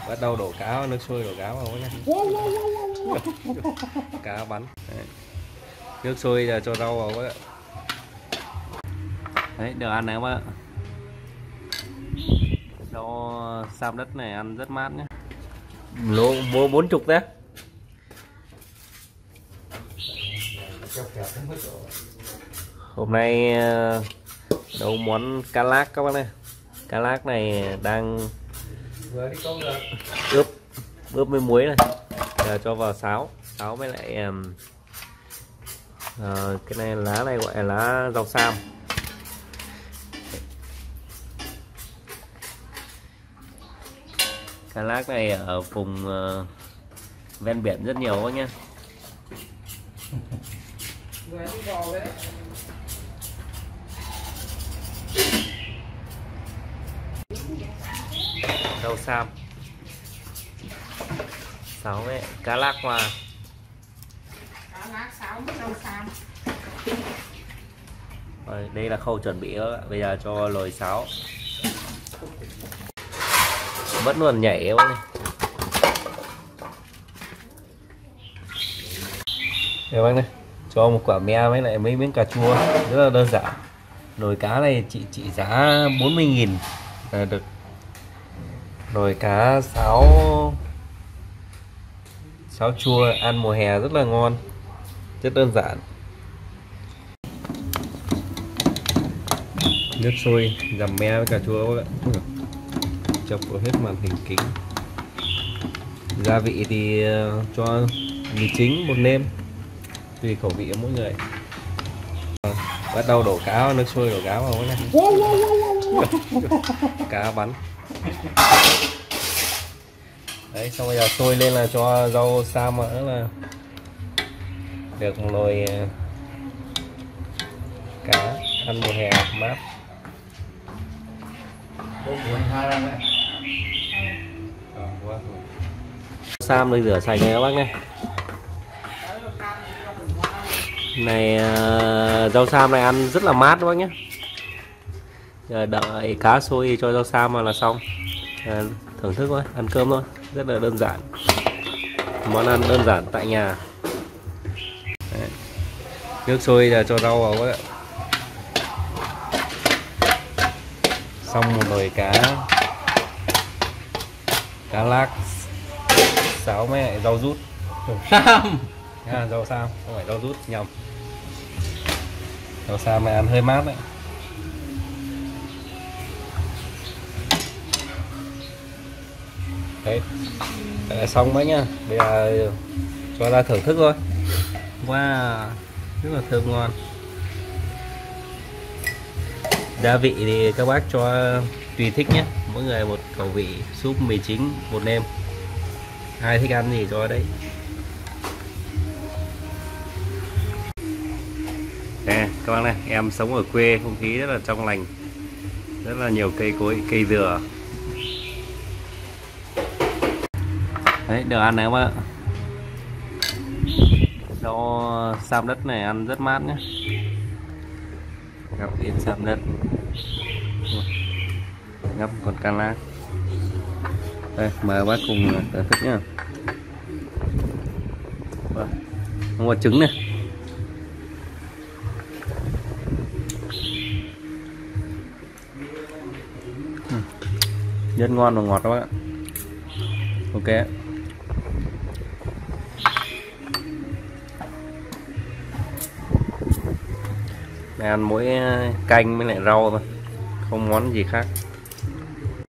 Bắt đầu đổ cá vào, nước sôi đổ cá vào nhé. Cá bắn. Đấy. Nước sôi là cho rau vào các bạn. Đấy, được ăn này các bạn. Rau sam đất này ăn rất mát nhé. Lô mua 40 đấy. Hôm nay nấu món cá lác các bác này. Cá lác này đang ướp với muối này. Giờ cho vào sáo với lại cái này lá này gọi là lá rau sam. Cá lác này ở vùng ven biển rất nhiều các nhá. Rau sam, sáo với cá lác hoa. Cá lác, sáo với rau sam. Rồi, đây là khâu chuẩn bị đó. Bây giờ cho lồi sáo. Vẫn luôn nhảy không? Đây bác này, cho một quả me với lại mấy miếng cà chua, rất là đơn giản. Nồi cá này trị giá 40.000 là được. Nồi cá sáo chua ăn mùa hè rất là ngon, rất đơn giản. Nước sôi dằm me với cà chua các bạn. Chọc vào hết màn hình kính. Gia vị thì cho mì chính, bột nêm tùy khẩu vị của mỗi người. Bắt đầu đổ cá vào, nước sôi đổ cá vào này. Cá bắn. Đấy, xong bây giờ sôi lên là cho rau sam nữa là được một nồi cá ăn mùa hè mát. Sam đây rửa sạch này các bác nhé. Này rau sam này ăn rất là mát các bác nhé. Giờ đợi cá sôi cho rau sam vào là xong. Thưởng thức thôi, ăn cơm thôi, rất là đơn giản. Món ăn đơn giản tại nhà. Đấy. Nước sôi là cho rau vào các bạn. Xong một nồi cá lác, sáo với lại rau rút. Rau sam, không phải rau rút, nhầm. Rau sam này ăn hơi mát đấy. Đấy, là xong đấy nhá. Bây giờ cho ra thưởng thức thôi. Wow, rất là thơm ngon. Gia vị thì các bác cho tùy thích nhé, mỗi người một khẩu vị. Súp, mì chính, bột nêm, ai thích ăn gì cho đấy. Nè các bác này, em sống ở quê, không khí rất là trong lành, rất là nhiều cây cối, cây dừa. Đấy, được ăn này các bạn. Rau sam đất này ăn rất mát nhé. Gắp ít sam đất, gắp con cá lác. Đây, mời bác cùng thưởng thức nhá. Không có trứng này. Rất ngon và ngọt các bạn. Ok. Để ăn mỗi canh với lại rau thôi, không món gì khác.